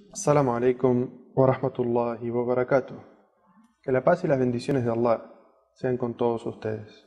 Assalamu alaikum wa rahmatullahi wa barakatuh. Que la paz y las bendiciones de Allah sean con todos ustedes.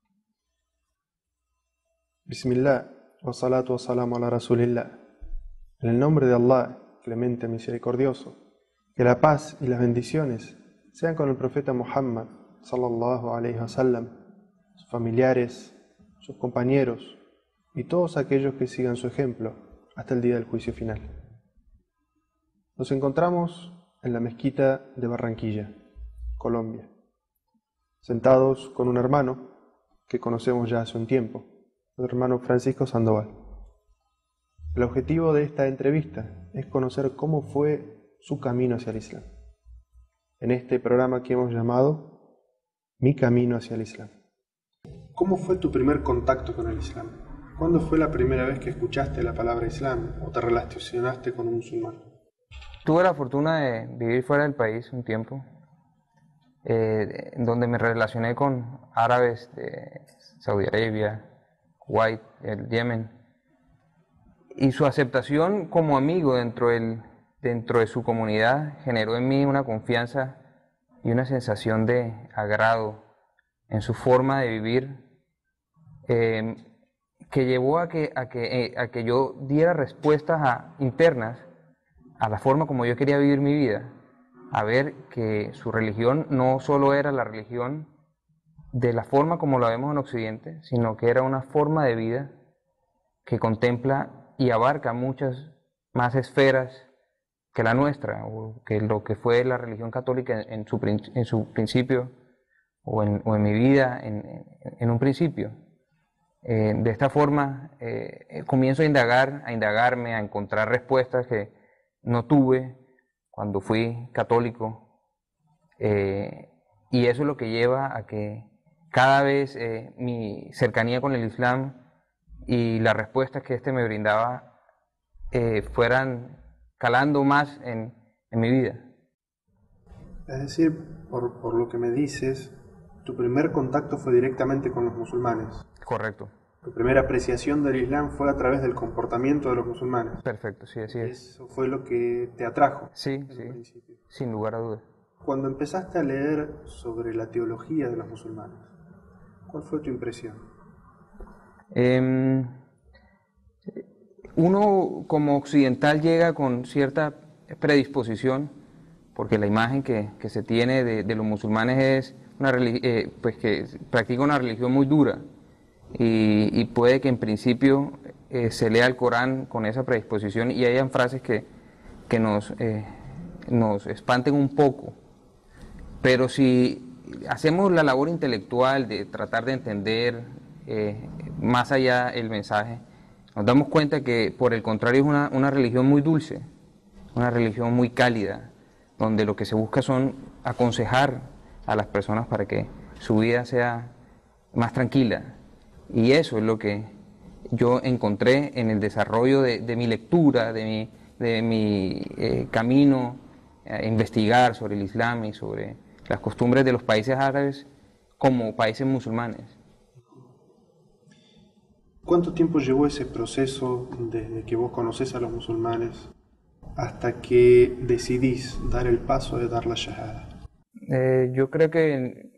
Bismillah, wa salatu wa salamu ala rasulillah. En el nombre de Allah, clemente misericordioso, que la paz y las bendiciones sean con el profeta Muhammad, sallallahu alayhi wa sallam, sus familiares, sus compañeros y todos aquellos que sigan su ejemplo hasta el día del juicio final. Nos encontramos en la mezquita de Barranquilla, Colombia, sentados con un hermano que conocemos ya hace un tiempo, el hermano Francisco Sandoval. El objetivo de esta entrevista es conocer cómo fue su camino hacia el Islam. En este programa que hemos llamado Mi Camino hacia el Islam. ¿Cómo fue tu primer contacto con el Islam? ¿Cuándo fue la primera vez que escuchaste la palabra Islam o te relacionaste con un musulmán? Tuve la fortuna de vivir fuera del país un tiempo, donde me relacioné con árabes de Saudi Arabia, Kuwait, el Yemen, y su aceptación como amigo dentro de su comunidad generó en mí una confianza y una sensación de agrado en su forma de vivir, que llevó a que yo diera respuestas internas a la forma como yo quería vivir mi vida, a ver que su religión no solo era la religión de la forma como la vemos en Occidente, sino que era una forma de vida que contempla y abarca muchas más esferas que la nuestra, o que lo que fue la religión católica en su principio, o en mi vida en un principio. De esta forma comienzo a indagarme, a encontrar respuestas que no tuve cuando fui católico, y eso es lo que lleva a que cada vez mi cercanía con el Islam y las respuestas que me brindaba fueran calando más en mi vida. Es decir, por lo que me dices, tu primer contacto fue directamente con los musulmanes. Correcto. Tu primera apreciación del Islam fue a través del comportamiento de los musulmanes. Perfecto, sí, así es. Eso fue lo que te atrajo. Sí, en sí, un principio. sin lugar a dudas. Cuando empezaste a leer sobre la teología de los musulmanes, ¿cuál fue tu impresión? Uno como occidental llega con cierta predisposición, porque la imagen que se tiene de los musulmanes es pues que practica una religión muy dura, y puede que en principio se lea el Corán con esa predisposición y hayan frases que nos espanten un poco. Pero si hacemos la labor intelectual de tratar de entender más allá el mensaje, nos damos cuenta que por el contrario es una religión muy dulce, una religión muy cálida, donde lo que se busca son aconsejar a las personas para que su vida sea más tranquila. Y eso es lo que yo encontré en el desarrollo de mi lectura, de mi camino a investigar sobre el Islam y sobre las costumbres de los países árabes como países musulmanes. ¿Cuánto tiempo llevó ese proceso desde que vos conocés a los musulmanes hasta que decidís dar el paso de dar la shahada? Yo creo que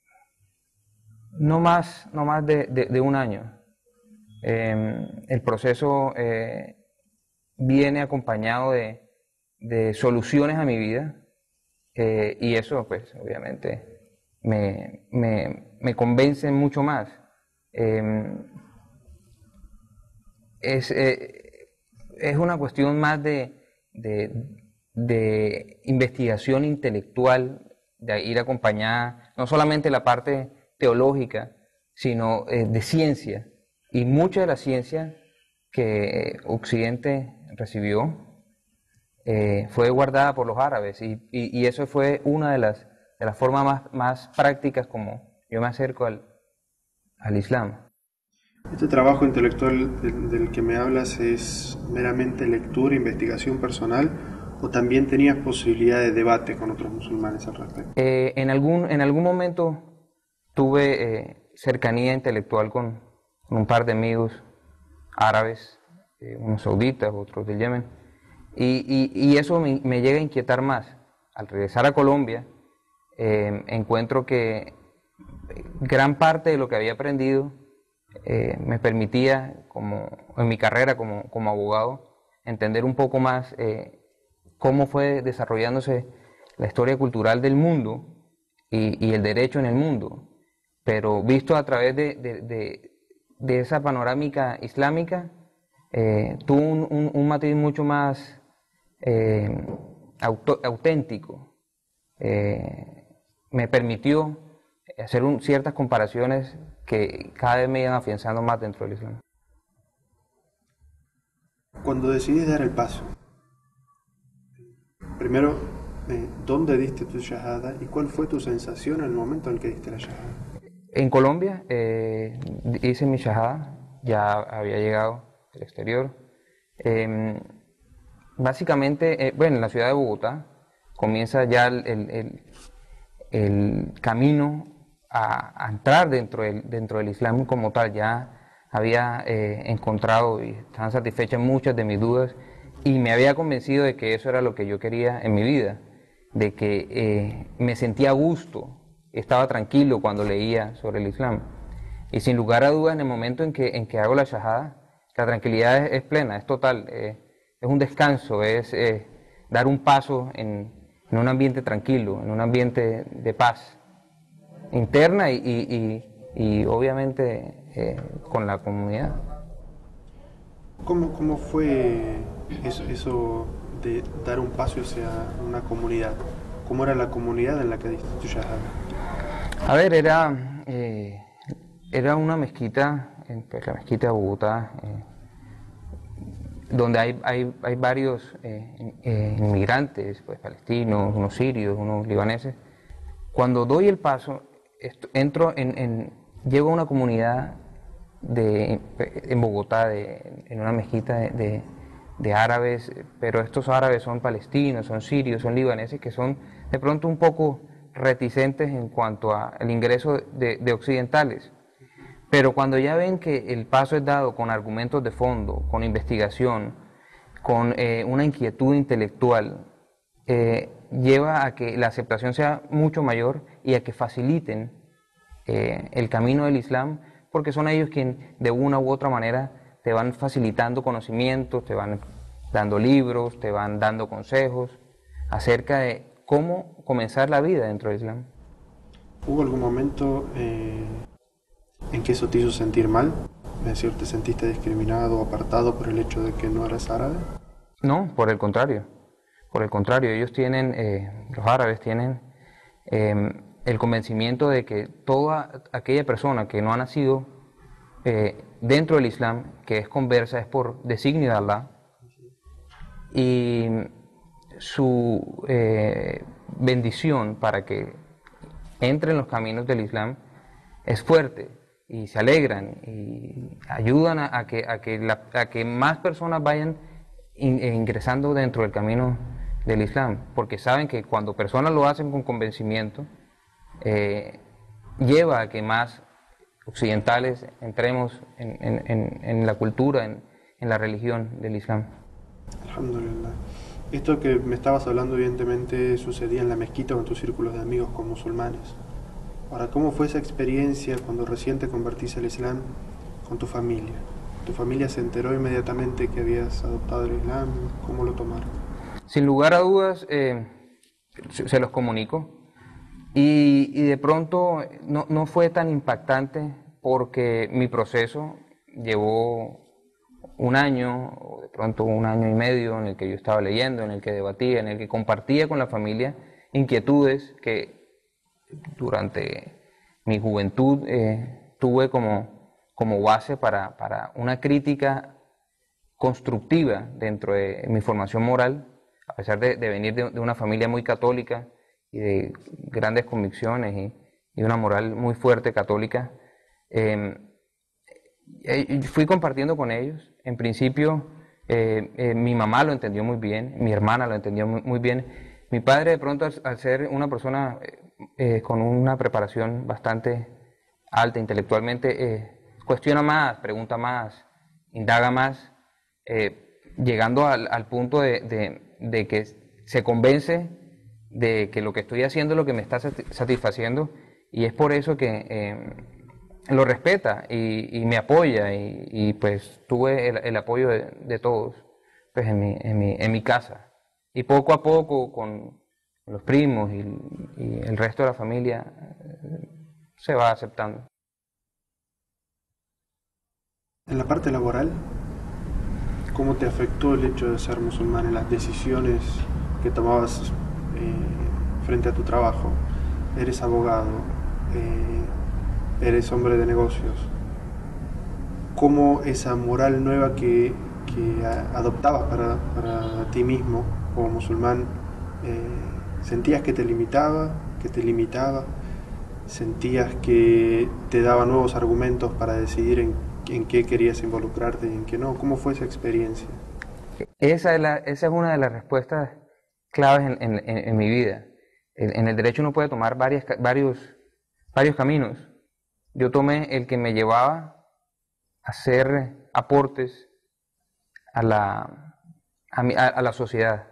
no más de un año. El proceso viene acompañado de soluciones a mi vida, y eso pues obviamente me convence mucho más. Es una cuestión más de investigación intelectual, de ir acompañada no solamente la parte teológica, sino de ciencia. Y mucha de la ciencia que Occidente recibió fue guardada por los árabes, y eso fue una de las formas más prácticas como yo me acerco al Islam. ¿Este trabajo intelectual del que me hablas es meramente lectura e investigación personal, o también tenías posibilidad de debate con otros musulmanes al respecto? En algún momento tuve cercanía intelectual con un par de amigos árabes, unos sauditas, otros del Yemen, Y eso me llega a inquietar más. Al regresar a Colombia, encuentro que gran parte de lo que había aprendido me permitía, en mi carrera como abogado, entender un poco más cómo fue desarrollándose la historia cultural del mundo y el derecho en el mundo, pero visto a través de esa panorámica islámica, tuvo un matiz mucho más auténtico. Me permitió hacer ciertas comparaciones que cada vez me iban afianzando más dentro del Islam. Cuando decidís dar el paso, primero, ¿dónde diste tu shahada y cuál fue tu sensación en el momento en que diste la shahada? En Colombia hice mi shahada, ya había llegado del exterior. Básicamente, bueno, en la ciudad de Bogotá comienza ya el camino a entrar dentro del Islam como tal. Ya había encontrado y estaban satisfechas muchas de mis dudas y me había convencido de que eso era lo que yo quería en mi vida, de que me sentía a gusto, estaba tranquilo cuando leía sobre el Islam. Y sin lugar a dudas, en el momento en que hago la shahada, la tranquilidad es plena, es total, es un descanso, es dar un paso en un ambiente tranquilo, en un ambiente de paz interna y obviamente con la comunidad. ¿Cómo fue eso de dar un paso hacia una comunidad? ¿Cómo era la comunidad en la que diste tu shahada? A ver, era una mezquita, pues, la mezquita de Bogotá, donde hay varios inmigrantes, pues, palestinos, unos sirios, unos libaneses. Cuando doy el paso, llego a una comunidad en Bogotá, en una mezquita de árabes, pero estos árabes son palestinos, son sirios, son libaneses, que son de pronto un poco reticentes en cuanto al ingreso de occidentales. Pero cuando ya ven que el paso es dado con argumentos de fondo, con investigación, con una inquietud intelectual, lleva a que la aceptación sea mucho mayor y a que faciliten el camino del Islam, porque son ellos quienes de una u otra manera te van facilitando conocimientos, te van dando libros, te van dando consejos acerca de cómo comenzar la vida dentro del Islam. ¿Hubo algún momento en que eso te hizo sentir mal? Es decir, ¿te sentiste discriminado o apartado por el hecho de que no eras árabe? No, por el contrario. Por el contrario, ellos tienen, los árabes tienen el convencimiento de que toda aquella persona que no ha nacido dentro del Islam, que es conversa, es por designio de Allah, y su bendición para que entre en los caminos del Islam es fuerte, y se alegran y ayudan a que más personas vayan ingresando dentro del camino del Islam, porque saben que cuando personas lo hacen con convencimiento, lleva a que más occidentales entremos en la cultura, en la religión del Islam. Alhamdulillah. Esto que me estabas hablando evidentemente sucedía en la mezquita o en tus círculos de amigos con musulmanes. Ahora, ¿cómo fue esa experiencia cuando recién te convertiste al Islam con tu familia? ¿Tu familia se enteró inmediatamente que habías adoptado el Islam? ¿Cómo lo tomaron? Sin lugar a dudas, se los comunico. Y de pronto no fue tan impactante porque mi proceso llevó un año, o de pronto un año y medio, en el que yo estaba leyendo, en el que debatía, en el que compartía con la familia inquietudes que durante mi juventud tuve como base para una crítica constructiva dentro de mi formación moral, a pesar de venir de una familia muy católica y de grandes convicciones y una moral muy fuerte católica. Fui compartiendo con ellos. En principio, mi mamá lo entendió muy bien, mi hermana lo entendió muy bien. Mi padre, de pronto, al ser una persona con una preparación bastante alta intelectualmente, cuestiona más, pregunta más, indaga más. llegando al punto de que se convence de que lo que estoy haciendo es lo que me está satisfaciendo, y es por eso que lo respeta y me apoya, y pues tuve el apoyo de todos pues en mi casa, y poco a poco con los primos y el resto de la familia se va aceptando. En la parte laboral, ¿cómo te afectó el hecho de ser musulmán en las decisiones que tomabas frente a tu trabajo? Eres abogado, eres hombre de negocios. ¿Cómo esa moral nueva que adoptabas para ti mismo como musulmán, sentías que te limitaba, que te limitaba? ¿Sentías que te daba nuevos argumentos para decidir en qué querías involucrarte y en qué no? ¿Cómo fue esa experiencia? Esa es una de las respuestas claves en mi vida. En el derecho uno puede tomar varios caminos. Yo tomé el que me llevaba a hacer aportes a la sociedad.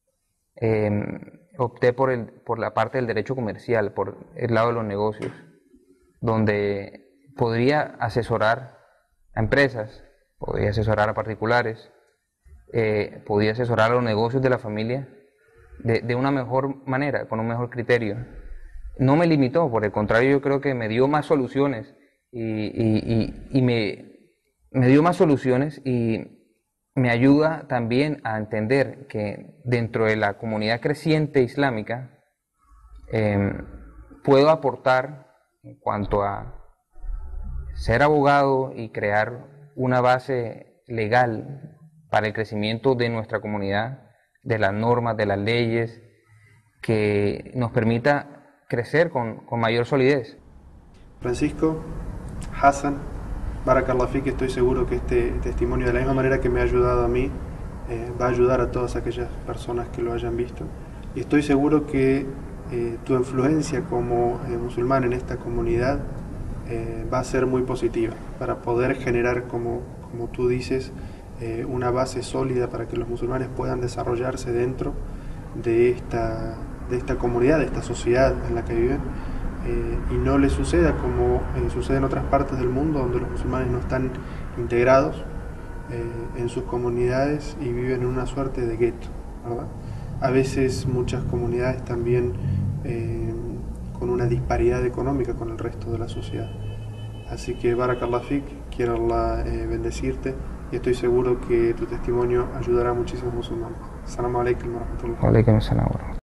Opté por la parte del derecho comercial, por el lado de los negocios, donde podría asesorar a empresas, podría asesorar a particulares, podía asesorar a los negocios de la familia de una mejor manera, con un mejor criterio. No me limitó, por el contrario, yo creo que me dio más soluciones y me dio más soluciones, y me ayuda también a entender que dentro de la comunidad creciente islámica puedo aportar en cuanto a ser abogado y crear una base legal para el crecimiento de nuestra comunidad, de las normas, de las leyes, que nos permita crecer con mayor solidez. Francisco, Hassan, Barakallah Fik, estoy seguro que este testimonio, de la misma manera que me ha ayudado a mí, va a ayudar a todas aquellas personas que lo hayan visto. Y estoy seguro que tu influencia como musulmán en esta comunidad va a ser muy positiva para poder generar, como tú dices, una base sólida para que los musulmanes puedan desarrollarse dentro de esta comunidad, de esta sociedad en la que viven, y no les suceda como sucede en otras partes del mundo, donde los musulmanes no están integrados en sus comunidades y viven en una suerte de gueto, ¿verdad? A veces muchas comunidades también con una disparidad económica con el resto de la sociedad. Así que Barakallah Fik, quiero Allah bendecirte, y estoy seguro que tu testimonio ayudará a muchísimos musulmanes. Assalamu alaikum wa rahmatullah. Wa alaikum assalam.